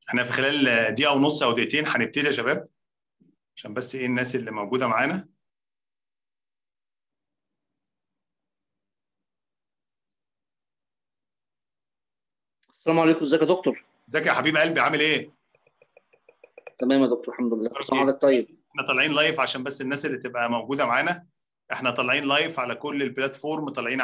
احنا في خلال دقيقة ونص أو دقيقتين هنبتدي يا شباب، عشان بس إيه الناس اللي موجودة معانا. السلام عليكم، ازيك يا دكتور؟ ازيك يا حبيب قلبي، عامل إيه؟ تمام يا دكتور، الحمد لله. أخبارك كل سنه إيه؟ وحضرتك طيب. احنا طالعين لايف عشان بس الناس اللي تبقى موجودة معانا. احنا طالعين لايف على كل البلاتفورم، طالعين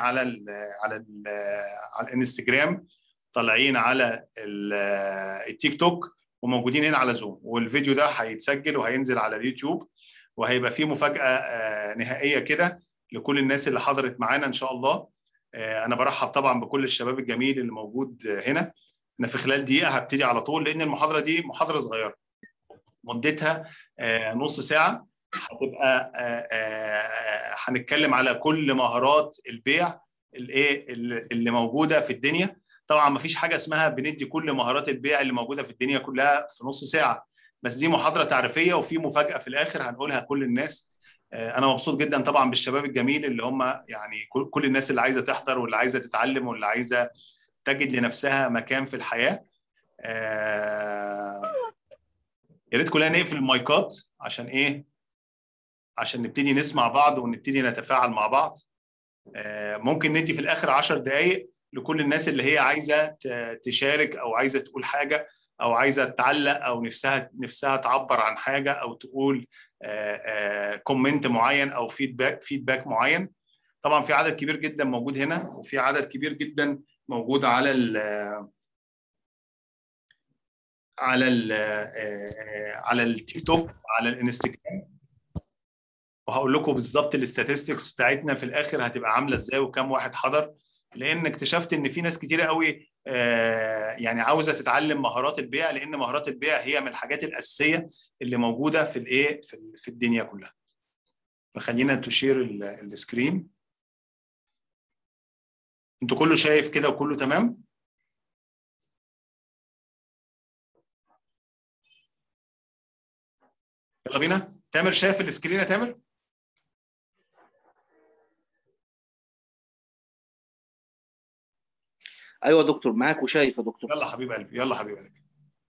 على الانستجرام، طالعين على التيك توك، وموجودين هنا على زوم. والفيديو ده هيتسجل وهينزل على اليوتيوب، وهيبقى فيه مفاجأة نهائية كده لكل الناس اللي حضرت معانا إن شاء الله. أنا برحب طبعا بكل الشباب الجميل اللي موجود هنا. أنا في خلال دقيقة هبتدي على طول، لأن المحاضرة دي محاضرة صغيرة مدتها نص ساعة. هتبقى هنتكلم على كل مهارات البيع اللي موجودة في الدنيا. طبعا ما فيش حاجة اسمها بندي كل مهارات البيع اللي موجودة في الدنيا كلها في نص ساعة، بس دي محاضرة تعريفية وفي مفاجأة في الآخر هنقولها كل الناس. أنا مبسوط جدا طبعا بالشباب الجميل اللي هم يعني كل الناس اللي عايزة تحضر واللي عايزة تتعلم واللي عايزة تجد لنفسها مكان في الحياة. يا ريت كلنا نقفل المايكات عشان ايه؟ عشان نبتدي نسمع بعض ونبتدي نتفاعل مع بعض. ممكن ندي في الاخر 10 دقائق لكل الناس اللي هي عايزه تشارك او عايزه تقول حاجه او عايزه تعلق او نفسها تعبر عن حاجه او تقول كومنت معين او فيدباك معين. طبعا في عدد كبير جدا موجود هنا، وفي عدد كبير جدا موجود على على التيك توك، على الانستجرام. وهقول لكم بالظبط الاستاتستكس بتاعتنا في الاخر هتبقى عامله ازاي وكم واحد حضر، لان اكتشفت ان في ناس كتيره قوي يعني عاوزه تتعلم مهارات البيع، لان مهارات البيع هي من الحاجات الاساسيه اللي موجوده في الايه في الدنيا كلها. فخلينا تشير السكرين. انتوا كله شايف كده وكله تمام؟ يلا بينا. تامر شايف السكرين يا تامر؟ ايوه يا دكتور، معاك وشايف يا دكتور. يلا حبيب قلبي، يلا حبيب قلبي.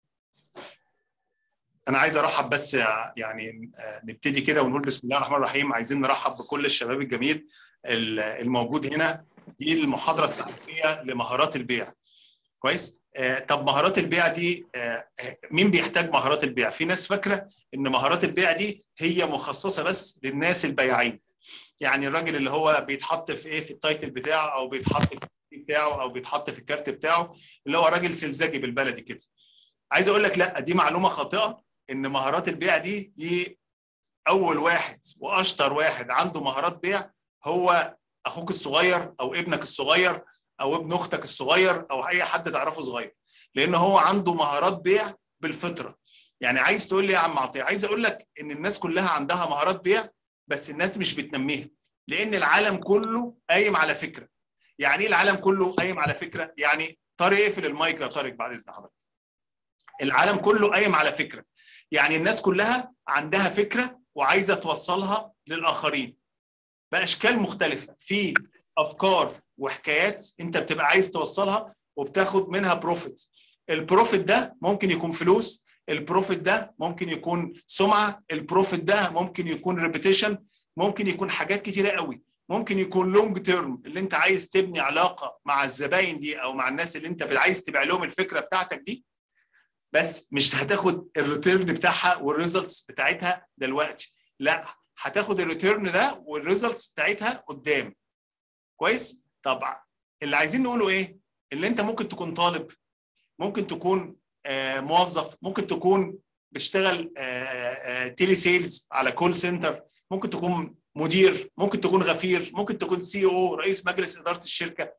انا عايز ارحب بس يعني نبتدي كده ونقول بسم الله الرحمن الرحيم. عايزين نرحب بكل الشباب الجميل الموجود هنا. دي المحاضره التعريفيه لمهارات البيع. كويس. طب مهارات البيع دي مين بيحتاج مهارات البيع؟ في ناس فاكره ان مهارات البيع دي هي مخصصه بس للناس البياعين، يعني الراجل اللي هو بيتحط في ايه، في التايتل بتاعه او بيتحط في بتاعه او بيتحط في الكارت بتاعه، اللي هو راجل سلزجي بالبلدي كده. عايز اقول لك لا، دي معلومه خاطئه. ان مهارات البيع دي اول واحد واشطر واحد عنده مهارات بيع هو اخوك الصغير او ابنك الصغير او ابن اختك الصغير او اي حد تعرفه صغير، لان هو عنده مهارات بيع بالفطره. يعني عايز تقول لي يا عم عطيه؟ عايز اقول لك ان الناس كلها عندها مهارات بيع، بس الناس مش بتنميها، لان العالم كله قايم على فكره. يعني ايه العالم كله قايم على فكره؟ يعني طارق اقفل المايك يا طارق بعد اذن حضرتك. العالم كله قايم على فكره، يعني الناس كلها عندها فكره وعايزه توصلها للاخرين باشكال مختلفه، في افكار وحكايات انت بتبقى عايز توصلها وبتاخد منها بروفيت. البروفيت ده ممكن يكون فلوس، البروفيت ده ممكن يكون سمعه، البروفيت ده ممكن يكون ريبيتيشن، ممكن يكون حاجات كتيره قوي. ممكن يكون لونج تيرم، اللي انت عايز تبني علاقه مع الزباين دي او مع الناس اللي انت عايز تبيع لهم الفكره بتاعتك دي، بس مش هتاخد الريتيرن بتاعها والريزلتس بتاعتها دلوقتي، لا هتاخد الريتيرن ده والريزلتس بتاعتها قدام. كويس. طبعا اللي عايزين نقوله ايه؟ اللي انت ممكن تكون طالب، ممكن تكون موظف، ممكن تكون بتشتغل تيلي سيلز على كول سنتر، ممكن تكون مدير، ممكن تكون غفير، ممكن تكون سي او رئيس مجلس اداره الشركه.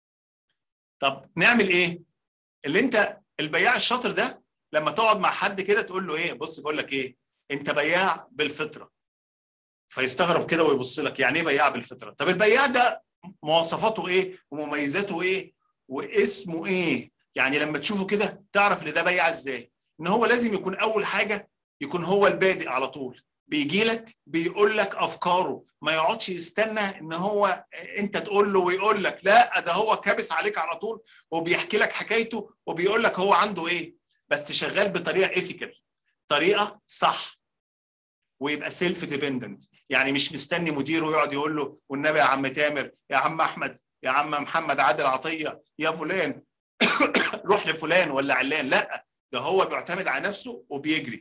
طب نعمل ايه؟ اللي انت البياع الشاطر ده لما تقعد مع حد كده تقول له ايه، بص بقول لك ايه، انت بياع بالفطره. فيستغرب كده ويبص لك، يعني ايه بياع بالفطره؟ طب البياع ده مواصفاته ايه ومميزاته ايه واسمه ايه؟ يعني لما تشوفه كده تعرف ان ده بياع ازاي. ان هو لازم يكون اول حاجه يكون هو البادئ على طول، بيجي لك بيقول لك افكاره، ما يقعدش يستنى ان هو انت تقول له ويقول لك، لا ده هو كابس عليك على طول وبيحكي لك حكايته وبيقول لك هو عنده ايه. بس شغال بطريقه ايثيكال، طريقه صح، ويبقى سيلف ديبندنت. يعني مش مستني مديره يقعد يقول له والنبي يا عم تامر، يا عم احمد، يا عم محمد عادل عطيه، يا فلان روح لفلان ولا علان. لا، ده هو بيعتمد على نفسه وبيجري.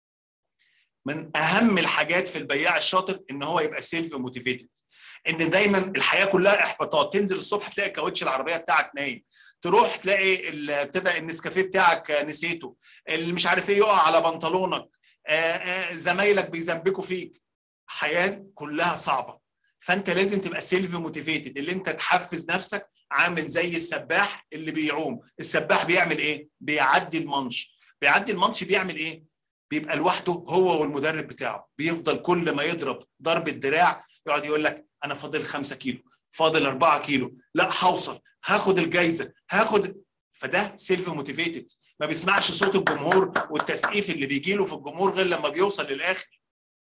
من اهم الحاجات في البياع الشاطر ان هو يبقى سيلف موتيفيتد. ان دايما الحياه كلها احباطات، تنزل الصبح تلاقي كاوتش العربيه بتاعك نايم، تروح تلاقي ابتدى النسكافيه بتاعك نسيته، اللي مش عارف ايه يقع على بنطلونك، زمايلك بيذنبكوا فيك، حياه كلها صعبه. فانت لازم تبقى سيلف موتيفيتد، اللي انت تحفز نفسك، عامل زي السباح اللي بيعوم. السباح بيعمل ايه؟ بيعدي المنش. بيعدي المنش بيعمل ايه؟ بيبقى لوحده هو والمدرب بتاعه، بيفضل كل ما يضرب ضربة دراع يقعد يقول لك انا فاضل 5 كيلو، فاضل 4 كيلو، لا هوصل، هاخد الجايزه، هاخد. فده سيلف موتيفيتد، ما بيسمعش صوت الجمهور والتسقيف اللي بيجي له في الجمهور غير لما بيوصل للاخر.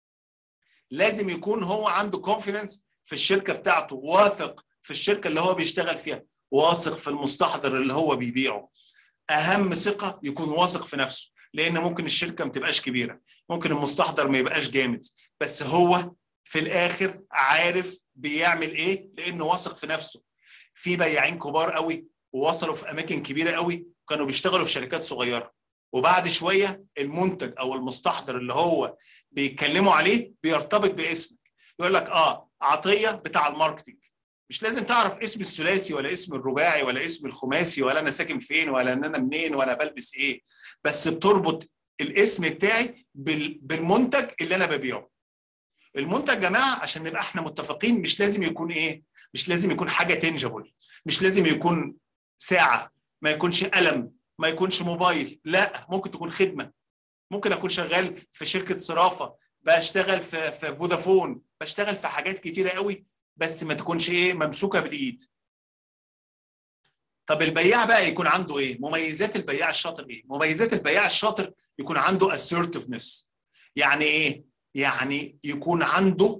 لازم يكون هو عنده كونفيدنس في الشركه بتاعته، واثق في الشركه اللي هو بيشتغل فيها، واثق في المستحضر اللي هو بيبيعه. اهم ثقه يكون واثق في نفسه، لان ممكن الشركه ما تبقاش كبيره، ممكن المستحضر ما يبقاش جامد، بس هو في الاخر عارف بيعمل ايه لانه واثق في نفسه. في بياعين كبار قوي ووصلوا في اماكن كبيره قوي، كانوا بيشتغلوا في شركات صغيره، وبعد شويه المنتج او المستحضر اللي هو بيتكلموا عليه بيرتبط باسمك. يقول لك عطيه بتاع الماركتنج. مش لازم تعرف اسم الثلاثي ولا اسم الرباعي ولا اسم الخماسي ولا انا ساكن فين ولا ان انا منين ولا بلبس ايه، بس بتربط الاسم بتاعي بالمنتج اللي انا ببيعه. المنتج يا جماعه عشان نبقى احنا متفقين مش لازم يكون ايه، مش لازم يكون حاجه تنجبل، مش لازم يكون ساعه، ما يكونش قلم، ما يكونش موبايل، لا، ممكن تكون خدمه. ممكن اكون شغال في شركه صرافه، بشتغل في فودافون، بشتغل في حاجات كتيره قوي، بس ما تكونش ايه ممسوكه بالايد. طب البياع بقى يكون عنده ايه؟ مميزات البياع الشاطر ايه؟ مميزات البياع الشاطر يكون عنده assertiveness. يعني ايه؟ يعني يكون عنده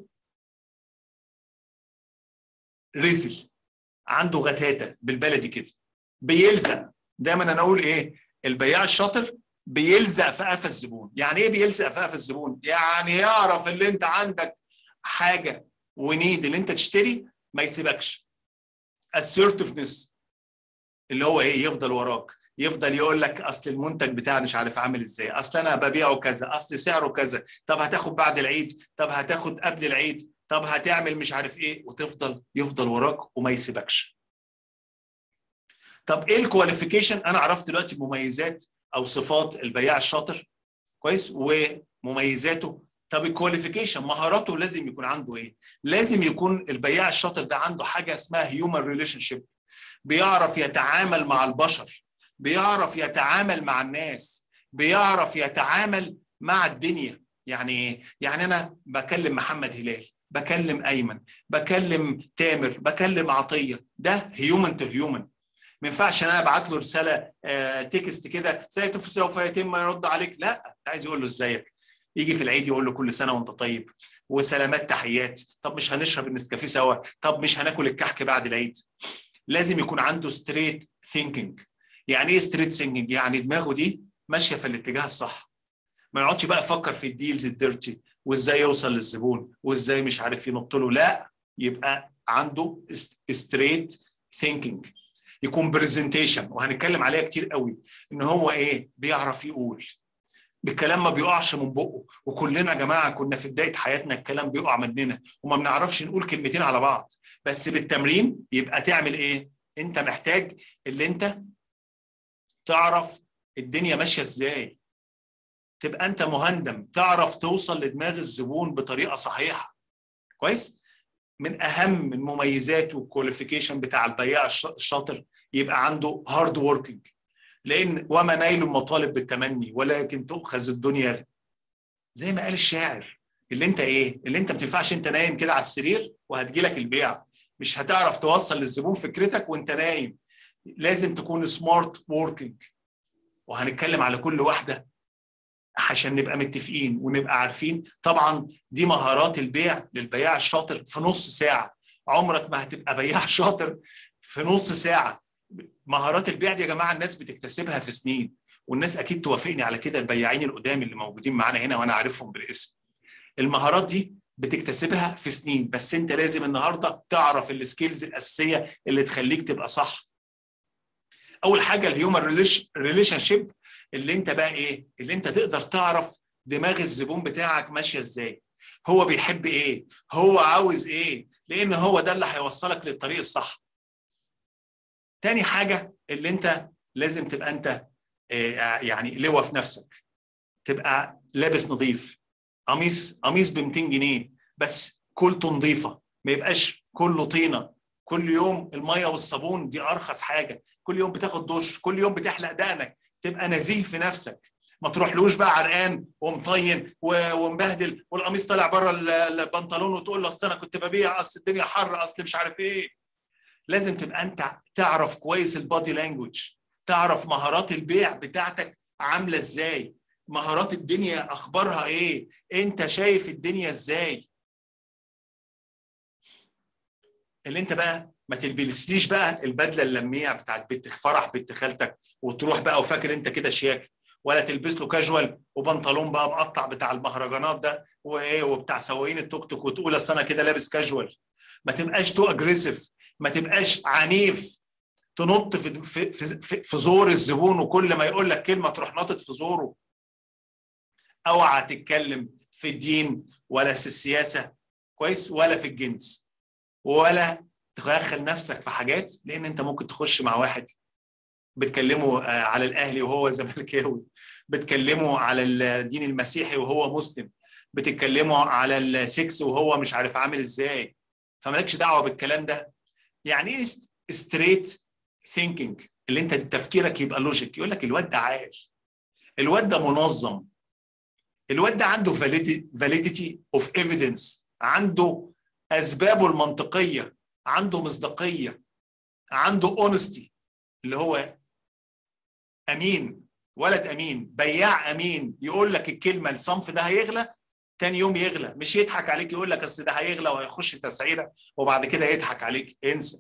رزل، عنده غتاتة بالبلدي كده، بيلزق. دايما انا اقول ايه؟ البياع الشاطر بيلزق في قفا الزبون. يعني ايه بيلزق في قفا الزبون؟ يعني يعرف اللي انت عندك حاجه ونيد اللي انت تشتري، ما يسيبكش. assertiveness اللي هو ايه؟ يفضل وراك، يفضل يقول لك اصل المنتج بتاعي مش عارف عامل ازاي، اصل انا ببيعه كذا، اصل سعره كذا، طب هتاخد بعد العيد، طب هتاخد قبل العيد، طب هتعمل مش عارف ايه، يفضل وراك وما يسيبكش. طب ايه الكواليفيكيشن؟ انا عرفت دلوقتي مميزات او صفات البياع الشاطر كويس ومميزاته. طب الكواليفيكيشن مهاراته لازم يكون عنده ايه؟ لازم يكون البياع الشاطر ده عنده حاجه اسمها هيومن ريليشن شيب، بيعرف يتعامل مع البشر، بيعرف يتعامل مع الناس، بيعرف يتعامل مع الدنيا. يعني ايه؟ يعني انا بكلم محمد هلال، بكلم ايمن، بكلم تامر، بكلم عطيه، ده هيومن تو هيومن. ما ينفعش انا ابعت له رساله تكست كده سوف يتم يرد عليك، لا، انت عايز يقول له ازيك، يجي في العيد يقول له كل سنه وانت طيب وسلامات تحيات، طب مش هنشرب النسكافيه سوا، طب مش هناكل الكحك بعد العيد. لازم يكون عنده ستريت ثينكينج. يعني ايه ستريت ثينكينج؟ يعني دماغه دي ماشيه في الاتجاه الصح، ما يقعدش بقى يفكر في الديلز الديرتي وازاي يوصل للزبون وازاي مش عارف ينط له، لا، يبقى عنده ستريت ثينكينج. يكون برزنتيشن، وهنتكلم عليها كتير قوي، ان هو ايه؟ بيعرف يقول بالكلام، ما بيقعش من بقه. وكلنا يا جماعه كنا في بدايه حياتنا الكلام بيقع مننا وما بنعرفش نقول كلمتين على بعض، بس بالتمرين يبقى تعمل ايه؟ انت محتاج اللي انت تعرف الدنيا ماشيه ازاي، تبقى انت مهندم، تعرف توصل لدماغ الزبون بطريقه صحيحه. كويس؟ من اهم المميزات والكواليفيكيشن بتاع البياع الشاطر يبقى عنده هارد ووركينج، لان وما نيل المطالب بالتمني ولكن تؤخذ الدنيا، زي ما قال الشاعر. اللي انت ايه؟ اللي انت ما تنفعش انت نايم كده على السرير وهتجي لك البيع، مش هتعرف توصل للزبون فكرتك وانت نايم. لازم تكون سمارت ووركينج، وهنتكلم على كل واحده عشان نبقى متفقين ونبقى عارفين. طبعا دي مهارات البيع للبياع الشاطر في نص ساعه. عمرك ما هتبقى بياع شاطر في نص ساعه. مهارات البيع دي يا جماعه الناس بتكتسبها في سنين، والناس اكيد توافقني على كده، البياعين القدام اللي موجودين معانا هنا وانا عارفهم بالاسم. المهارات دي بتكتسبها في سنين، بس انت لازم النهارده تعرف السكيلز الاساسيه اللي تخليك تبقى صح. اول حاجه الهيومن ريليشن شيب، اللي انت بقى ايه، اللي انت تقدر تعرف دماغ الزبون بتاعك ماشيه ازاي، هو بيحب ايه، هو عاوز ايه، لان هو ده اللي هيوصلك للطريق الصح. تاني حاجه اللي انت لازم تبقى انت يعني لواء في نفسك، تبقى لابس نظيف، قميص ب 200 جنيه بس كلته نظيفه، ما يبقاش كله طينه. كل يوم الميه والصابون دي ارخص حاجه، كل يوم بتاخد دش، كل يوم بتحلق دقنك، تبقى نزيه في نفسك. ما تروحلوش بقى عرقان ومطين ومبهدل والقميص طالع بره البنطلون وتقول له اصل انا كنت ببيع، اصل الدنيا حر، اصل مش عارف ايه. لازم تبقى انت تعرف كويس البادي لانجوج، تعرف مهارات البيع بتاعتك عامله ازاي، مهارات الدنيا اخبارها ايه، انت شايف الدنيا ازاي. اللي انت بقى ما تلبسليش بقى البدله اللميع بتاعت بنت فرح بنت خالتك وتروح بقى وفاكر انت كده شياك، ولا تلبس له كاجوال وبنطلون بقى مقطع بتاع المهرجانات ده وايه وبتاع سواقين التوك توك وتقول اصل انا كده لابس كاجوال. ما تبقاش تو اجريسيف، ما تبقاش عنيف تنط في زور الزبون، وكل ما يقول لك كلمه تروح ناطط في زوره. اوعى تتكلم في الدين ولا في السياسه كويس ولا في الجنس، ولا تدخل نفسك في حاجات، لان انت ممكن تخش مع واحد بتكلمه على الاهلي وهو زملكاوي، بتكلمه على الدين المسيحي وهو مسلم، بتتكلمه على السكس وهو مش عارف عامل ازاي. فمالكش دعوه بالكلام ده. يعني ايه ستريت ثينكينج؟ اللي انت تفكيرك يبقى لوجيك. يقول لك الواد ده عاقل، الواد ده منظم، الواد ده عنده validity of evidence، عنده اسبابه المنطقيه، عنده مصداقيه، عنده honesty، اللي هو امين، ولد امين، بياع امين، يقول لك الكلمه الصنف ده هيغلى، تاني يوم يغلى، مش يضحك عليك يقول لك اصل ده هيغلى وهيخش تسعيره وبعد كده يضحك عليك، انسى.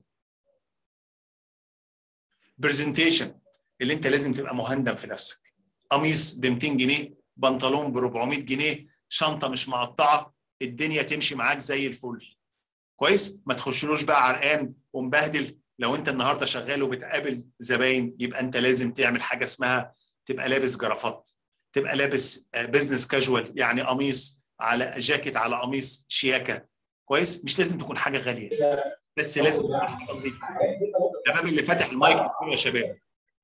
برزنتيشن، اللي انت لازم تبقى مهندم في نفسك، قميص ب 200 جنيه، بنطلون ب 400 جنيه، شنطه مش مقطعه، الدنيا تمشي معاك زي الفل كويس. ما تخشلوش بقى عرقان ومبهدل. لو انت النهارده شغال وبتقابل زباين، يبقى انت لازم تعمل حاجه اسمها تبقى لابس جرافات، تبقى لابس بزنس كاجوال، يعني قميص على جاكيت على قميص شياكه كويس. مش لازم تكون حاجه غاليه، بس لازم تكون حاجه نظيفه. الشباب اللي فاتح المايك يا شباب.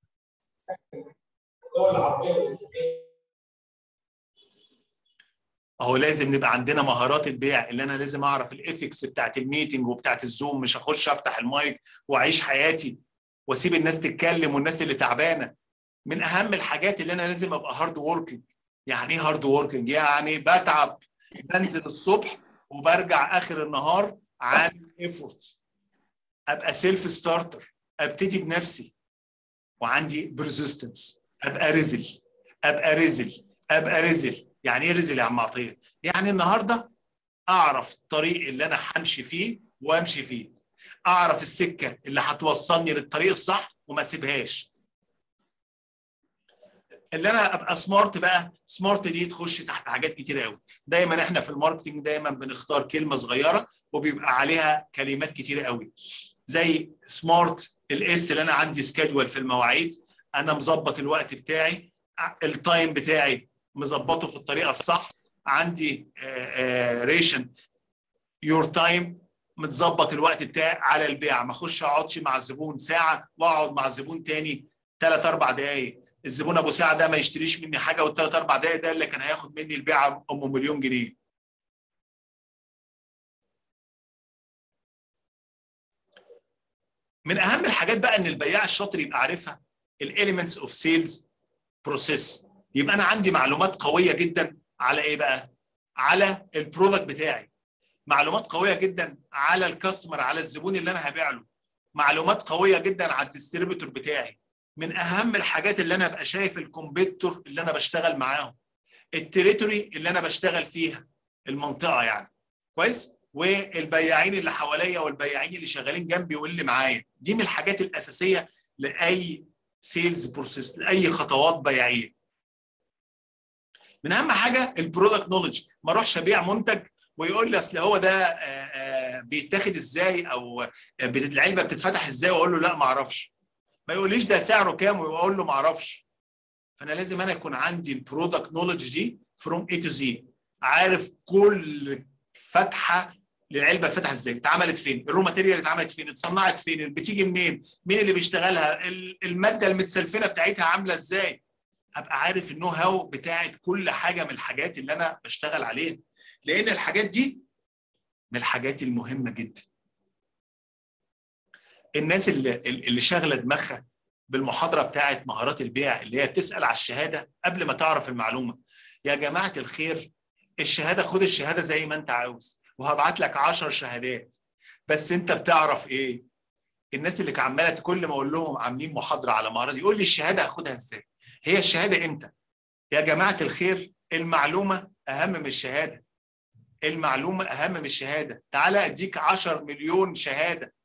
اهو لازم نبقى عندنا مهارات البيع، اللي انا لازم اعرف الايثكس بتاعت الميتنج وبتاعت الزوم. مش هخش افتح المايك واعيش حياتي واسيب الناس تتكلم والناس اللي تعبانه. من اهم الحاجات اللي انا لازم ابقى هارد ووركينج. يعني ايه هارد ووركينج؟ يعني بتعب، بنزل الصبح وبرجع اخر النهار عامل ايفورت، ابقى سيلف ستارتر، ابتدي بنفسي وعندي بريزيستنس، ابقى رزل ابقى رزل ابقى رزل. يعني ايه رزل يا عم عطيه؟ يعني النهارده اعرف الطريق اللي انا همشي فيه وامشي فيه، اعرف السكه اللي هتوصلني للطريق الصح وما اسيبهاش. اللي انا ابقى سمارت بقى، سمارت دي تخش تحت حاجات كتير قوي. دايما احنا في الماركتنج دايما بنختار كلمه صغيره وبيبقى عليها كلمات كتير قوي، زي سمارت الاس اللي انا عندي سكادول في المواعيد، انا مظبط الوقت بتاعي، التايم بتاعي مظبطه في الطريقه الصح، عندي ريشن يور تايم، متظبط الوقت بتاعي على البيع. ما اخش اقعدش مع الزبون ساعه واقعد مع الزبون تاني 3 4 دقائق. الزبون ابو ساعه ده ما يشتريش مني حاجه، والثلاث 4 دقائق ده اللي كان هياخد مني البيعه ام مليون جنيه. من اهم الحاجات بقى ان البياع الشاطر يبقى عارفها الاليمنتس اوف سيلز بروسيس. يبقى انا عندي معلومات قويه جدا على ايه بقى؟ على البرودكت بتاعي، معلومات قويه جدا على الكاستمر، على الزبون اللي انا هبيع له، معلومات قويه جدا على الديستريبيتور بتاعي. من اهم الحاجات اللي انا ابقى شايف الكومبيتور اللي انا بشتغل معاهم، التريتوري اللي انا بشتغل فيها، المنطقه يعني كويس، والبياعين اللي حواليا والبياعين اللي شغالين جنبي واللي معايا. دي من الحاجات الاساسيه لاي سيلز بروسيس، لاي خطوات بيعيه. من اهم حاجه البرودكت نولج، ما اروحش ابيع منتج ويقول لي اصل هو ده بيتاخد ازاي، او العلبه بتتفتح ازاي، واقول له لا ما اعرفش. ما يقوليش ده سعره كام واقول له ما اعرفش. فانا لازم انا يكون عندي البرودكت نولج دي فروم اي تو زي، عارف كل فتحه للعلبه اتفتحت ازاي، اتعملت فين، الرو ماتيريال اتعملت فين، اتصنعت فين، بتيجي منين، مين اللي بيشتغلها، الماده المتسلفنه بتاعتها عامله ازاي. ابقى عارف النو هاو بتاعت كل حاجه من الحاجات اللي انا بشتغل عليها، لان الحاجات دي من الحاجات المهمه جدا. الناس اللي شاغله دماغها بالمحاضره بتاعت مهارات البيع، اللي هي تسال على الشهاده قبل ما تعرف المعلومه. يا جماعه الخير، الشهاده خد الشهاده زي ما انت عاوز، وهبعت لك 10 شهادات، بس انت بتعرف ايه؟ الناس اللي عماله كل ما اقول لهم عاملين محاضره على مهارات، يقول لي الشهاده هاخدها ازاي؟ هي الشهاده امتى؟ يا جماعه الخير، المعلومه اهم من الشهاده. المعلومه اهم من الشهاده. تعالى اديك 10 مليون شهاده.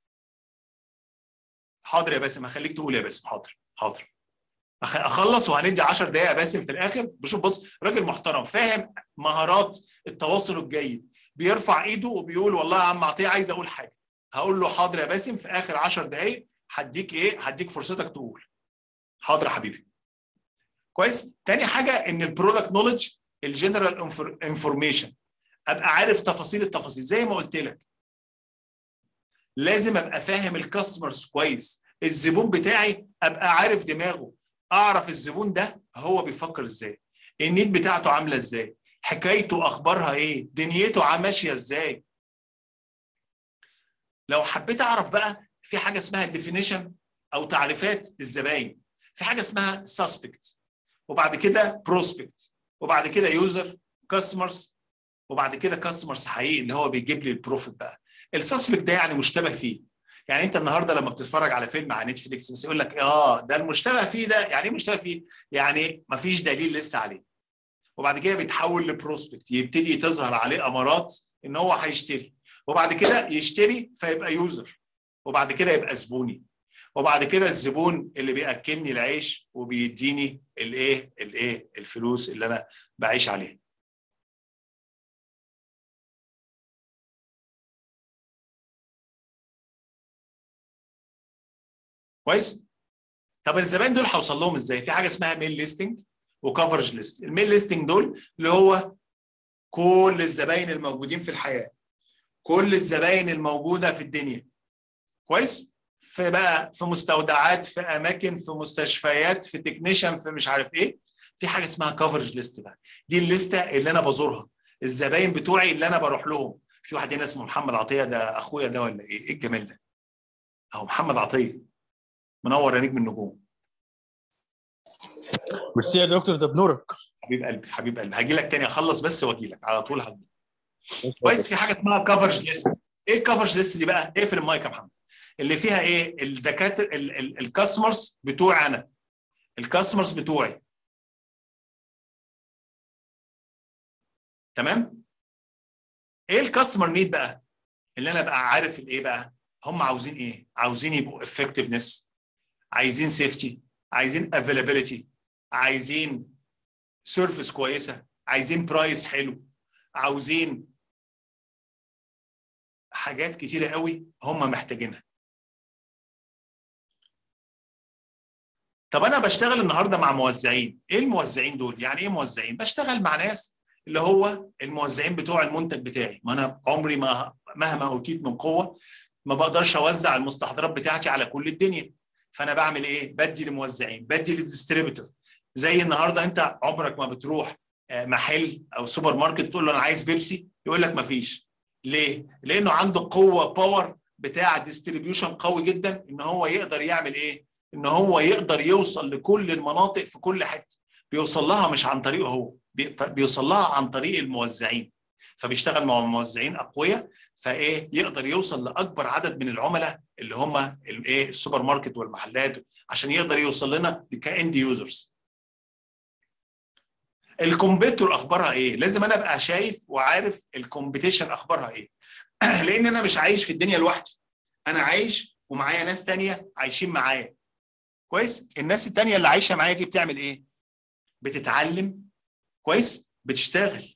حاضر يا باسم، هخليك تقول يا باسم. حاضر حاضر، اخلص وهندي 10 دقائق يا باسم في الاخر. بص راجل محترم فاهم مهارات التواصل الجيد، بيرفع ايده وبيقول والله يا عم عطيه عايز اقول حاجه. هقول له حاضر يا باسم، في اخر 10 دقائق هديك ايه؟ هديك فرصتك تقول. حاضر يا حبيبي. كويس. تاني حاجه ان البرودكت نولج، الجنرال انفورميشن، ابقى عارف تفاصيل التفاصيل. زي ما قلت لك لازم ابقى فاهم الكاستمرز كويس، الزبون بتاعي ابقى عارف دماغه، اعرف الزبون ده هو بيفكر ازاي، النيد بتاعته عامله ازاي، حكايته اخبارها ايه، دنيته ماشيه ازاي. لو حبيت اعرف بقى، في حاجه اسمها ديفينيشن او تعريفات الزباين. في حاجه اسمها سسبكت، وبعد كده بروسبكت، وبعد كده يوزر، كاستمرز، وبعد كده كاستمرز حقيقي اللي هو بيجيب لي البروفيت بقى. السسبكت ده يعني مشتبه فيه. يعني انت النهارده لما بتتفرج على فيلم على نتفليكس يقول لك ده المشتبه فيه ده. يعني ايه مشتبه فيه؟ يعني مفيش دليل لسه عليه. وبعد كده بيتحول لبروسبكت، يبتدي تظهر عليه امارات ان هو هيشتري، وبعد كده يشتري فيبقى يوزر، وبعد كده يبقى زبوني، وبعد كده الزبون اللي بياكلني العيش وبيديني الفلوس اللي انا بعيش عليها. كويس. طب الزبائن دول هوصل لهم ازاي؟ في حاجه اسمها ميل ليستنج وكفرج ليست. الميل ليستنج دول اللي هو كل الزباين الموجودين في الحياه، كل الزباين الموجوده في الدنيا. كويس. في مستودعات، في اماكن، في مستشفيات، في تكنيشن، في مش عارف ايه. في حاجه اسمها كفرج ليست بقى، دي الليسته اللي انا بزورها، الزباين بتوعي اللي انا بروح لهم. في واحد هنا اسمه محمد عطيه، ده اخويا ده ولا ايه؟ ايه الجمال ده؟ اهو محمد عطيه، منور يا نجم النجوم. ميرسي يا دكتور، ده بنورك. حبيب قلبي حبيب قلبي، هاجي لك تاني، اخلص بس واجي لك على طول. هاجي. كويس. في حاجه اسمها كفرج ليست. ايه الكفرج ليست دي بقى؟ اقفل المايك يا محمد. اللي فيها ايه؟ الدكاتره، الكاستمرز بتوعي انا، الكاستمرز بتوعي. تمام. ايه الكاستمر نيد بقى؟ اللي انا بقى عارف الايه بقى، هم عاوزين ايه؟ عاوزين يبقوا افكتفنس، عايزين سيفتي، عايزين افيلابيلتي، عايزين سيرفيس كويسه، عايزين برايس حلو، عاوزين حاجات كتيره قوي هم محتاجينها. طب انا بشتغل النهارده مع موزعين. ايه الموزعين دول؟ يعني ايه موزعين؟ بشتغل مع ناس اللي هو الموزعين بتوع المنتج بتاعي. ما انا عمري ما مهما اوتيت من قوه ما بقدرش اوزع المستحضرات بتاعتي على كل الدنيا. فانا بعمل ايه؟ بدي لموزعين، بدي للديستريبيتور. زي النهارده انت عمرك ما بتروح محل او سوبر ماركت تقول له انا عايز بيبسي، يقول لك ما فيش. ليه؟ لانه عنده قوه، باور بتاع ديستريبيوشن قوي جدا، ان هو يقدر يعمل ايه؟ ان هو يقدر يوصل لكل المناطق في كل حته. بيوصل لها مش عن طريقه هو، بيوصل لها عن طريق الموزعين. فبيشتغل مع موزعين اقوياء، فايه يقدر يوصل لاكبر عدد من العملاء اللي هم الايه السوبر ماركت والمحلات، عشان يقدر يوصل لنا كاند يوزرز. الكومبيتور اخبارها ايه؟ لازم انا ابقى شايف وعارف الكومبيتيشن اخبارها ايه. لان انا مش عايش في الدنيا لوحدي، انا عايش ومعايا ناس تانية عايشين معايا. كويس. الناس التانية اللي عايشه معايا دي بتعمل ايه؟ بتتعلم، كويس، بتشتغل،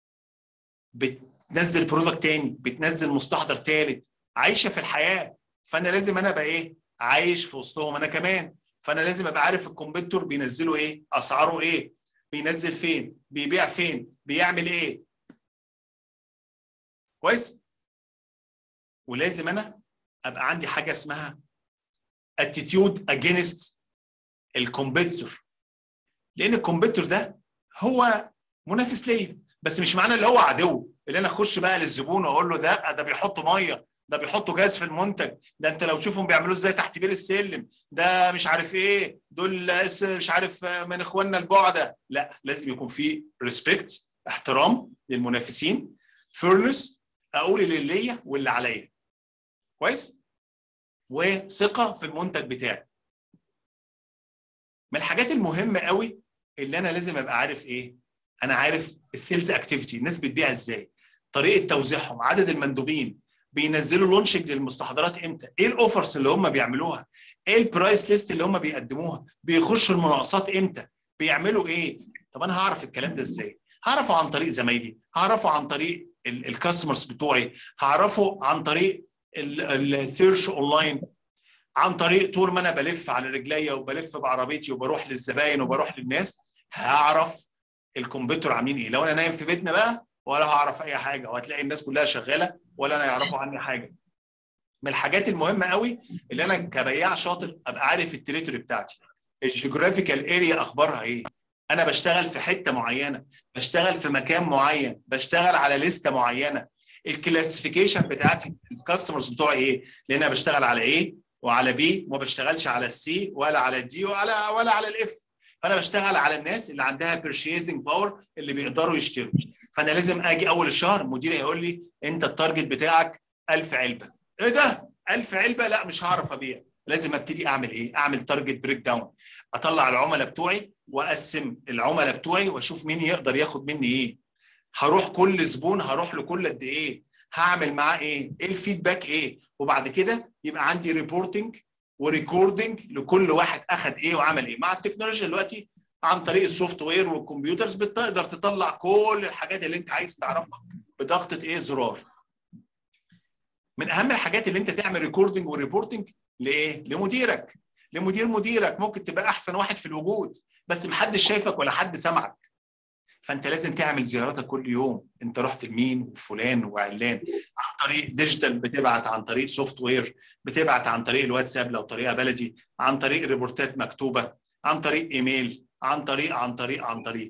بتنزل برودكت تاني، بتنزل مستحضر تالت، عايشه في الحياه. فانا لازم انا ابقى ايه؟ عايش في وسطهم انا كمان. فانا لازم ابقى عارف الكومبيتور بينزلوا ايه، اسعاره ايه، بينزل فين، بيبيع فين، بيعمل ايه. كويس. ولازم انا ابقى عندي حاجه اسمها اتيتيود اجينست الكومبيتور، لان الكومبيتور ده هو منافس ليا، بس مش معنى اللي هو عدو اللي انا اخش بقى للزبون واقول له ده بيحطوا ميه، ده بيحطوا جاز في المنتج، ده انت لو تشوفهم بيعملوه ازاي تحت بير السلم، ده مش عارف ايه، دول مش عارف من اخواننا البعده. لا، لازم يكون في ريسبكت، احترام للمنافسين، فيرنس، اقول اللي ليا واللي عليا، كويس، وثقه في المنتج بتاعي. من الحاجات المهمه قوي اللي انا لازم ابقى عارف ايه، انا عارف السيلز اكتيفيتي، الناس بتبيع ازاي، طريقه توزيعهم، عدد المندوبين، بينزلوا لونشنج للمستحضرات امتى، ايه الاوفرز اللي هم بيعملوها، ايه البرايس ليست اللي هم بيقدموها، بيخشوا المناقصات امتى، بيعملوا ايه. طب انا هعرف الكلام ده ازاي؟ هعرفه عن طريق زمايلي، هعرفه عن طريق الكاستمرز بتوعي، هعرفه عن طريق السيرش اونلاين، عن طريق طول ما انا بلف على رجليا وبلف بعربيتي وبروح للزباين وبروح للناس، هعرف الكمبيوتر عاملين ايه. لو انا نايم في بيتنا بقى ولا هعرف اي حاجه، وهتلاقي الناس كلها شغاله ولا انا يعرفوا عني حاجه. من الحاجات المهمه قوي اللي انا كبياع شاطر ابقى عارف التريتوري بتاعتي، الجيوغرافيكال اريا اخبارها ايه. انا بشتغل في حته معينه، بشتغل في مكان معين، بشتغل على لسته معينه، الكلاسيفيكيشن بتاعتي الكاستمرز بتوعي ايه، لان انا بشتغل على ايه وعلى بي، وما بشتغلش على السي ولا على الدي ولا على الاف. فانا بشتغل على الناس اللي عندها بيرشيزنج باور، اللي بيقدروا يشتروا. فانا لازم اجي اول الشهر مديري يقول لي انت التارجت بتاعك 1000 علبه. ايه ده 1000 علبه؟ لا مش هعرف ابيع. لازم ابتدي اعمل ايه؟ اعمل تارجت بريك داون، اطلع العملاء بتوعي واقسم العملاء بتوعي واشوف مين يقدر ياخد مني ايه، هروح كل زبون هروح له كل قد ايه، هعمل معاه ايه الفيدباك ايه، وبعد كده يبقى عندي ريبورتنج وريكوردنج لكل واحد اخد ايه وعمل ايه. مع التكنولوجيا دلوقتي عن طريق السوفت وير والكمبيوترز بتقدر تطلع كل الحاجات اللي انت عايز تعرفها بضغطه ايه، زرار. من اهم الحاجات اللي انت تعمل ريكوردنج وريبورتنج لايه؟ لمديرك، مديرك ممكن تبقى احسن واحد في الوجود بس محدش شايفك ولا حد سمعك. فانت لازم تعمل زياراتك كل يوم، انت رحت لمين وفلان وعلان، عن طريق ديجيتال بتبعت، عن طريق سوفت وير بتبعت، عن طريق الواتساب لو طريقه بلدي، عن طريق ريبورتات مكتوبه، عن طريق ايميل، عن طريق.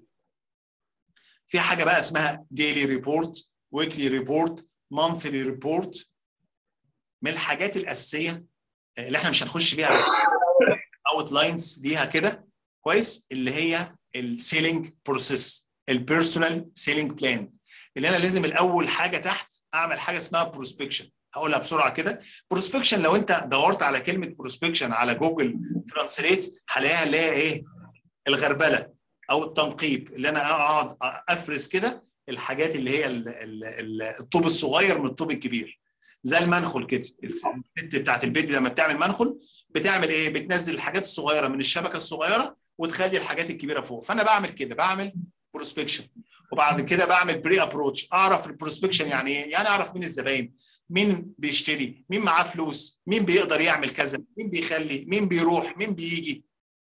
في حاجه بقى اسمها ديلي ريبورت، ويكلي ريبورت، مانثلي ريبورت. من الحاجات الاساسيه اللي احنا مش هنخش بيها بس اوت لاينز ليها كده، كويس، اللي هي السيلينج بروسيس، البيرسونال سيلينج بلان، اللي انا لازم الاول حاجه تحت اعمل حاجه اسمها بروسبكشن. هقولها بسرعه كده. بروسبكشن لو انت دورت على كلمه بروسبكشن على جوجل ترانسليت هلاقيها اللي هي ايه؟ الغربله او التنقيب، اللي انا اقعد افرز كده الحاجات اللي هي الطوب الصغير من الطوب الكبير، زي المنخل كده. الست بتاعت البيت لما بتعمل منخل بتعمل ايه؟ بتنزل الحاجات الصغيره من الشبكه الصغيره وتخلي الحاجات الكبيره فوق. فانا بعمل كده، بعمل بروسبكشن، وبعد كده بعمل بري ابروتش. اعرف البروسبكشن يعني ايه؟ يعني اعرف مين الزباين، مين بيشتري، مين معاه فلوس، مين بيقدر يعمل كذا، مين بيخلي، مين بيروح، مين بيجي.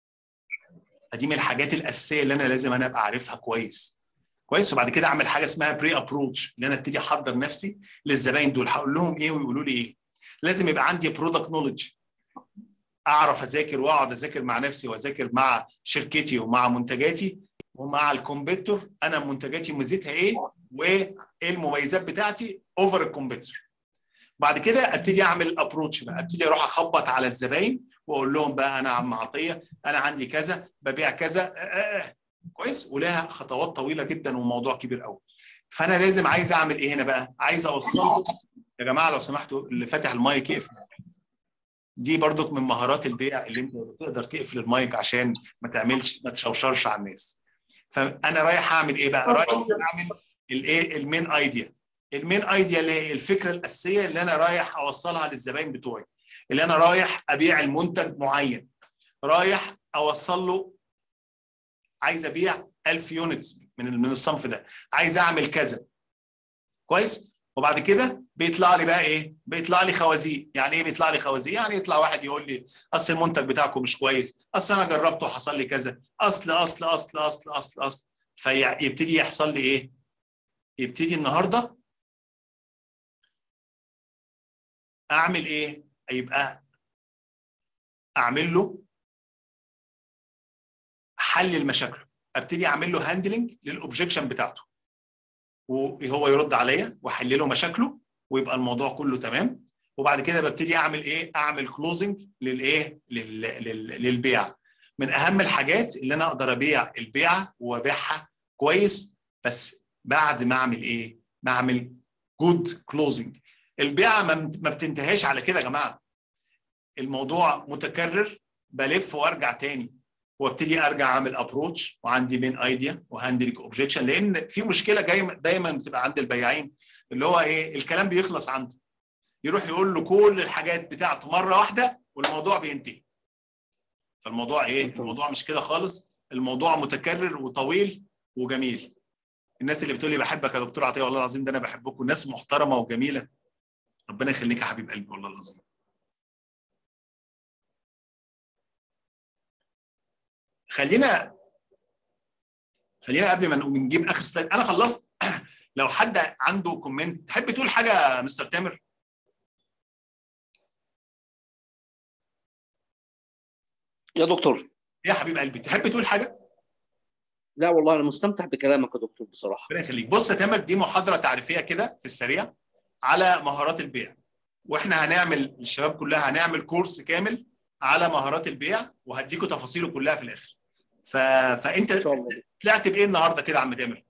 فدي من الحاجات الاساسيه اللي انا لازم انا ابقى عارفها كويس. وبعد كده اعمل حاجه اسمها بري ابروتش، اللي انا ابتدي احضر نفسي للزباين دول، هقول لهم ايه ويقولوا لي ايه. لازم يبقى عندي برودكت نولج، اعرف اذاكر واقعد اذاكر مع نفسي واذاكر مع شركتي ومع منتجاتي ومع الكومبيتور، انا منتجاتي ميزتها ايه وايه المميزات بتاعتي اوفر الكومبيتور. بعد كده ابتدي اعمل ابروتش بقى، ابتدي اروح اخبط على الزباين واقول لهم بقى انا عم عطيه، انا عندي كذا، ببيع كذا. كويس. ولها خطوات طويله جدا وموضوع كبير قوي. فانا لازم عايز اعمل ايه هنا بقى؟ عايز اوصل يا جماعه لو سمحتوا اللي فاتح المايك يقفل. دي برضك من مهارات البيع، اللي انت تقدر تقفل المايك عشان ما تشوشرش على الناس. فانا رايح اعمل ايه بقى؟ رايح اعمل الايه؟ المين ايديا. المين ايديا اللي هي الفكره الاساسيه اللي انا رايح اوصلها للزباين بتوعي، اللي انا رايح ابيع المنتج معين. رايح اوصل له عايز ابيع 1000 يونت من الصنف ده، عايز اعمل كذا. كويس. وبعد كده بيطلع لي بقى ايه؟ بيطلع لي خوازيق. يعني ايه بيطلع لي خوازيق؟ يعني يطلع واحد يقول لي اصل المنتج بتاعكم مش كويس، اصل انا جربته وحصل لي كذا، اصل. فيبتدي يحصل لي ايه؟ يبتدي النهارده اعمل ايه؟ يبقى اعمل له حل المشاكل، ابتدي اعمل له هاندلنج للاوبجكشن بتاعته، وهو يرد عليا واحل له مشاكله، ويبقى الموضوع كله تمام. وبعد كده ببتدي اعمل ايه؟ اعمل كلوزنج للايه؟ للبيع. من اهم الحاجات اللي انا اقدر ابيع البيعه وابيعها كويس، بس بعد ما اعمل ايه؟ بعمل جود كلوزنج. البيعه ما بتنتهيش على كده يا جماعه، الموضوع متكرر، بلف وارجع تاني وابتدي ارجع اعمل ابروتش، وعندي مين ايديا وهاندلنج اوبجكشن. لان في مشكله جايه دايما بتبقى عند البياعين، اللي هو ايه؟ الكلام بيخلص عنده، يروح يقول له كل الحاجات بتاعته مره واحده والموضوع بينتهي. فالموضوع ايه؟ الموضوع مش كده خالص، الموضوع متكرر وطويل وجميل. الناس اللي بتقول لي بحبك يا دكتور عطيه، والله العظيم ده انا بحبكم، ناس محترمه وجميله، ربنا يخليك يا حبيب قلبي والله العظيم. خلينا قبل ما نجيب اخر سلايد، انا خلصت. لو حد عنده كومنت تحب تقول حاجه يا مستر تامر؟ يا دكتور. يا حبيب قلبي تحب تقول حاجه؟ لا والله انا مستمتع بكلامك يا دكتور بصراحه. ربنا يخليك. بص يا تامر، دي محاضره تعريفيه كده في السريع على مهارات البيع، واحنا هنعمل الشباب كلها هنعمل كورس كامل على مهارات البيع، وهديكوا تفاصيله كلها في الاخر. فانت ان شاء الله. طلعت بايه النهارده كده يا عم تامر؟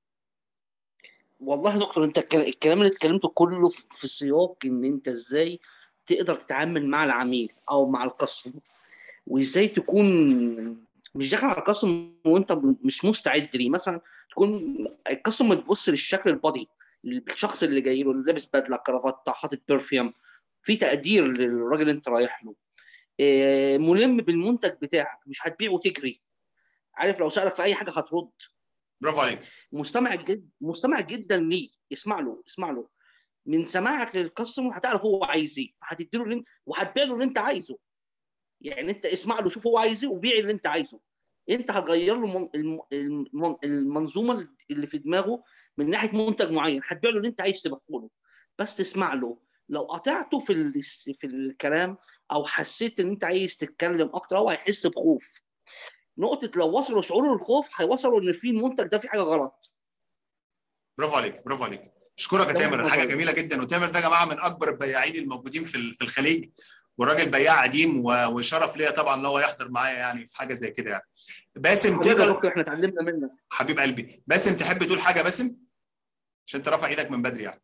والله يا دكتور انت الكلام اللي اتكلمته كله في سياق ان انت ازاي تقدر تتعامل مع العميل او مع الكاستمر، وازاي تكون مش داخل على الكاستمر وانت مش مستعد ليه. مثلا تكون الكاستمر بتبص للشكل البادي، الشخص اللي جاي له لابس بدله كرافته حاطط برفيوم، في تقدير للراجل اللي انت رايح له، ملم بالمنتج بتاعك، مش هتبيع وتجري. عارف لو سألك في اي حاجه هترد. برافو عليك. مستمع جدا ليه، اسمع له. من سماعك للكاستمر هتعرف هو عايز ايه، هتديله وهتبيع له اللي انت عايزه. يعني انت اسمع له، شوف هو عايز ايه وبيع اللي انت عايزه. انت هتغير له المنظومه اللي في دماغه من ناحيه منتج معين، هتبيع له اللي انت عايز تبيعه له. بس تسمع له. لو قطعته في الكلام او حسيت ان انت عايز تتكلم اكتر، هو هيحس بخوف. نقطه لو وصلوا شعور الخوف هيوصلوا ان في المنتج ده في حاجه غلط. برافو عليك. برافو عليك. اشكرك يا ده وجهه تامر، حاجه نظري. جميله جدا. وتامر ده يا جماعه من اكبر البياعين الموجودين في الخليج، وراجل بياع قديم، وشرف ليا طبعا ان هو يحضر معايا يعني في حاجه زي كده يعني. باسم حبيبي يا تقدر؟ دكتور احنا اتعلمنا منك. حبيب قلبي باسم، تحب تقول حاجه باسم؟ عشان انت رافع ايدك من بدري يعني.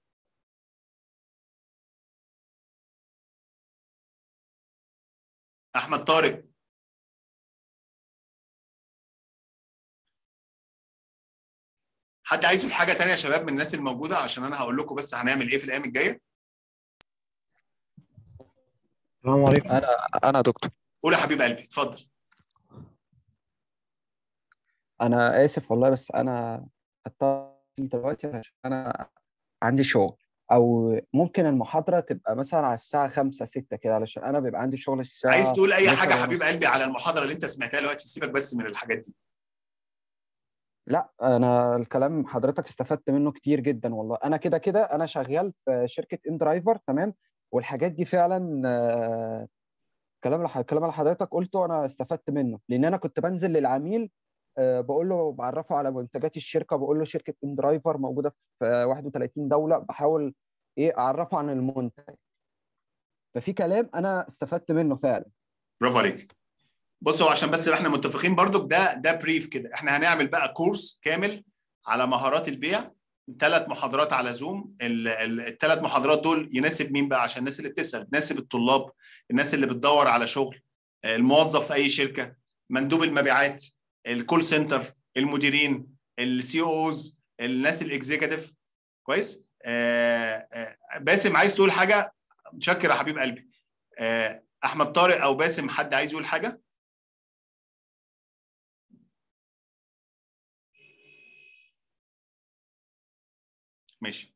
احمد طارق. حد عايز يقول حاجه ثانيه يا شباب من الناس الموجوده؟ عشان انا هقول لكم بس هنعمل ايه في الايام الجايه. السلام عليكم. انا دكتور. قول يا حبيب قلبي، اتفضل. انا اسف والله، بس انا هضطر دلوقتي عشان انا عندي شغل. او ممكن المحاضره تبقى مثلا على الساعه 5 6 كده، علشان انا بيبقى عندي شغل عايز الساعه تقول اي حاجه 11 يا حبيب ونص. قلبي على المحاضره اللي انت سمعتها دلوقتي؟ سيبك بس من الحاجات دي. لا، انا الكلام حضرتك استفدت منه كتير جدا والله. انا كده كده انا شغال في شركه ان درايفر، تمام. والحاجات دي فعلا الكلام اللي حضرتك قلته انا استفدت منه، لان انا كنت بنزل للعميل، بقول له، بعرفه على منتجات الشركه، بقول له شركه ان درايفر موجوده في 31 دوله، بحاول ايه اعرفه عن المنتج. ففي كلام انا استفدت منه فعلا. برافو عليك. بصوا عشان بس احنا متفقين برضو، ده بريف كده. احنا هنعمل بقى كورس كامل على مهارات البيع، 3 محاضرات على زوم. ال3 محاضرات دول يناسب مين بقى؟ عشان الناس اللي بتسأل، يناسب الطلاب، الناس اللي بتدور على شغل، الموظف في اي شركه، مندوب المبيعات، الكول سنتر، المديرين، السي اوز، الناس الاكزيكتيف. كويس. باسم عايز تقول حاجه؟ متشكر يا حبيب قلبي. احمد طارق او باسم، حد عايز يقول حاجه؟ ماشي.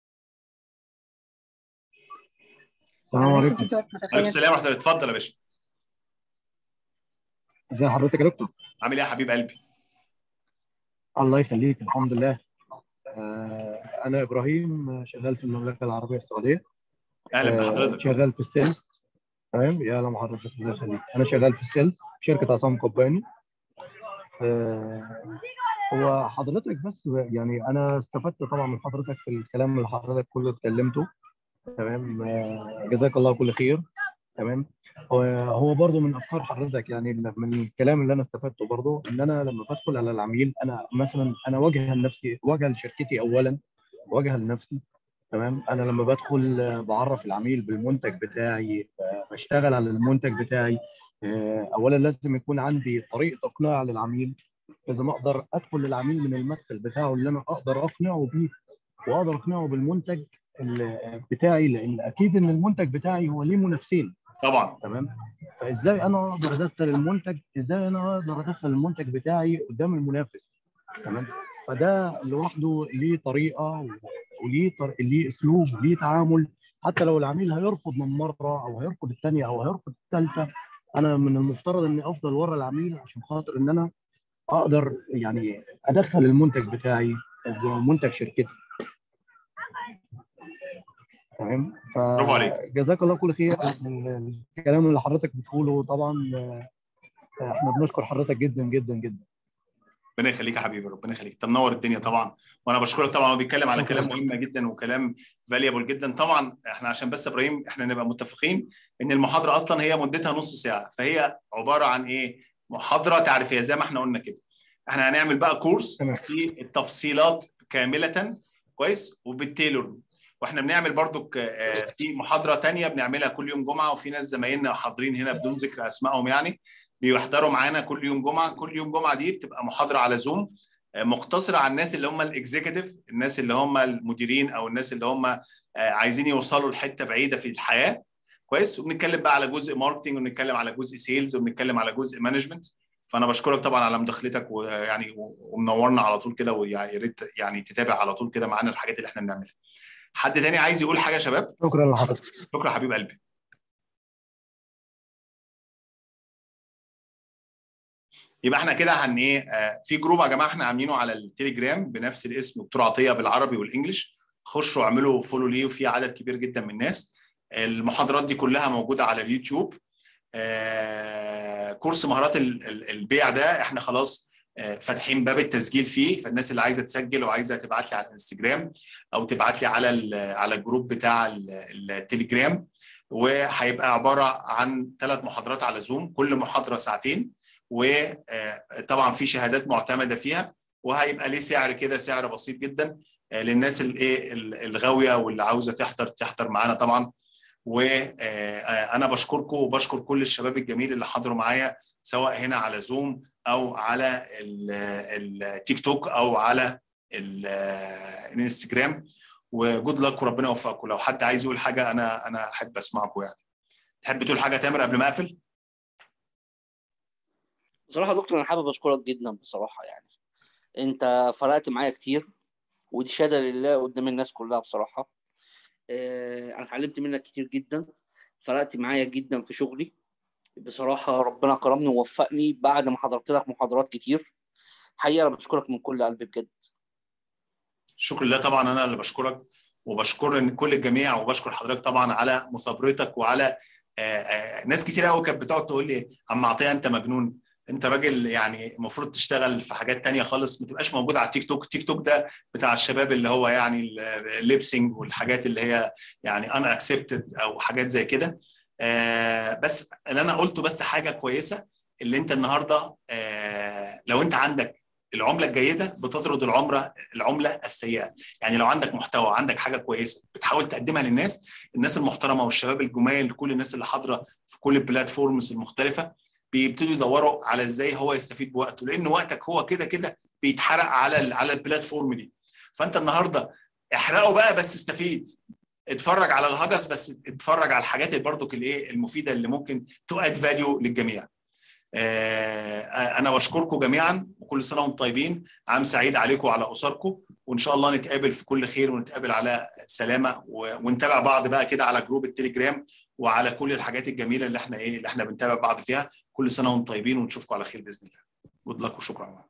السلام عليكم. عليكم السلام ورحمه الله. اتفضل يا باشا. ازي حضرتك يا دكتور؟ عامل ايه يا حبيب قلبي؟ الله يخليك، الحمد لله. انا ابراهيم، شغال في المملكه العربيه السعوديه. اهلا بحضرتك. شغال في السيلز. تمام، يا اهلا بحضرتك، الله يخليك. انا شغال في السيلز في شركه عصام كوباني. هو حضرتك بس يعني انا استفدت طبعا من حضرتك في الكلام اللي حضرتك كله اتكلمته. تمام، جزاك الله كل خير. تمام. هو برضه من افكار حضرتك، يعني من الكلام اللي انا استفدته برضه، ان انا لما بدخل على العميل، انا مثلا انا واجهه لنفسي، واجهه لشركتي اولا، واجهه لنفسي. تمام. انا لما بدخل بعرف العميل بالمنتج بتاعي، بشتغل على المنتج بتاعي. اولا لازم يكون عندي طريقه اقناع للعميل. لازم اقدر ادخل للعميل من المدخل بتاعه اللي انا اقدر اقنعه بيه، واقدر اقنعه بالمنتج بتاعي، لان اكيد ان المنتج بتاعي هو ليه منافسين. طبعا. تمام. فازاي انا اقدر ادخل المنتج، ازاي انا اقدر ادخل المنتج بتاعي قدام المنافس. تمام. فده لوحده ليه طريقه، ليه اسلوب، ليه تعامل. حتى لو العميل هيرفض من مره، او هيرفض الثانيه، او هيرفض الثالثه، انا من المفترض اني افضل ورا العميل عشان خاطر ان انا اقدر يعني ادخل المنتج بتاعي او منتج شركتي. تمام. برافو عليك. فجزاك الله كل خير. الكلام اللي حضرتك بتقوله طبعا احنا بنشكر حضرتك جدا جدا جدا. ربنا يخليك يا حبيبي، ربنا يخليك، انت منور الدنيا طبعا. وانا بشكرك طبعا. هو بيتكلم على كلام مهم جدا وكلام فاليبل جدا طبعا. احنا عشان بس ابراهيم احنا نبقى متفقين ان المحاضره اصلا هي مدتها نص ساعه، فهي عباره عن ايه؟ محاضره تعريفيه زي ما احنا قلنا كده. احنا هنعمل بقى كورس في التفصيلات كامله، كويس، وبالتيلور. واحنا بنعمل برضو في محاضره ثانيه بنعملها كل يوم جمعه، وفي ناس زمايلنا حاضرين هنا بدون ذكر اسمائهم يعني بيحضروا معانا كل يوم جمعه. كل يوم جمعه دي بتبقى محاضره على زوم مقتصره على الناس اللي هم الاكزيكتيف، الناس اللي هم المديرين، او الناس اللي هم عايزين يوصلوا لحته بعيده في الحياه، كويس. وبنتكلم بقى على جزء ماركتنج، وبنتكلم على جزء سيلز، وبنتكلم على جزء مانجمنت. فانا بشكرك طبعا على مداخلتك، ويعني ومنورنا على طول كده، ويا ريت يعني تتابع على طول كده معانا الحاجات اللي احنا بنعملها. حد تاني عايز يقول حاجه يا شباب؟ شكرا لحضرتك. شكرا حبيب قلبي. يبقى احنا كده ايه، في جروب يا جماعه احنا عاملينه على التليجرام بنفس الاسم، دكتور عطيه بالعربي والانجلش. خشوا اعملوا فولو ليه، وفي عدد كبير جدا من الناس. المحاضرات دي كلها موجوده على اليوتيوب. كورس مهارات البيع ده احنا خلاص فاتحين باب التسجيل فيه، فالناس اللي عايزه تسجل وعايزه تبعت لي على الانستجرام، او تبعت لي على الجروب بتاع التليجرام. وهيبقى عباره عن 3 محاضرات على زوم، كل محاضره ساعتين، وطبعا في شهادات معتمده فيها. وهيبقى ليه سعر كده، سعر بسيط جدا للناس الغاويه واللي عاوزه تحضر معانا طبعا. وانا بشكركم وبشكر كل الشباب الجميل اللي حضروا معايا، سواء هنا على زوم او على التيك توك او على الانستجرام. وجود لك وربنا يوفقكم. لو حد عايز يقول حاجه انا احب اسمعكم يعني. تحب تقول حاجه تامر قبل ما اقفل؟ بصراحه يا دكتور انا حابب اشكرك جدا بصراحه، يعني انت فرقت معايا كتير، ودي شهاده لله قدام الناس كلها بصراحه. انا اتعلمت منك كتير جدا، فرقت معايا جدا في شغلي بصراحه. ربنا كرمني ووفقني بعد ما حضرت لك محاضرات كتير. حقيقه انا بشكرك من كل قلبي بجد. شكرا لله طبعا. انا اللي بشكرك، وبشكر كل الجميع، وبشكر حضرتك طبعا على مثابرتك، وعلى ناس كتير قوي كانت بتقعد تقول لي عم عطيه انت مجنون، انت راجل يعني المفروض تشتغل في حاجات تانية خالص، ما تبقاش موجود على التيك توك. التيك توك ده بتاع الشباب اللي هو يعني الليبسينج والحاجات اللي هي يعني انا اكسبتد او حاجات زي كده. بس اللي انا قلته بس حاجه كويسه، اللي انت النهارده لو انت عندك العمله الجيده بتطرد العمله السيئه. يعني لو عندك محتوى، عندك حاجه كويسه بتحاول تقدمها للناس، الناس المحترمه والشباب الجمال، كل الناس اللي حاضره في كل البلاتفورمز المختلفه بيبتدوا يدوروا على ازاي هو يستفيد بوقته، لان وقتك هو كده كده بيتحرق على البلاتفورم دي. فانت النهارده احرقه بقى بس استفيد. اتفرج على الهجس، بس اتفرج على الحاجات اللي برضك الايه المفيده اللي ممكن تو اد فاليو للجميع. انا بشكركم جميعا، وكل سنه وانتم طيبين، عام سعيد عليكم وعلى اسركم، وان شاء الله نتقابل في كل خير ونتقابل على سلامه، ونتابع بعض بقى كده على جروب التليجرام وعلى كل الحاجات الجميله اللي احنا بنتابع بعض فيها. كل سنه وانتم طيبين، ونشوفكم على خير باذن الله. جود لك وشكرا.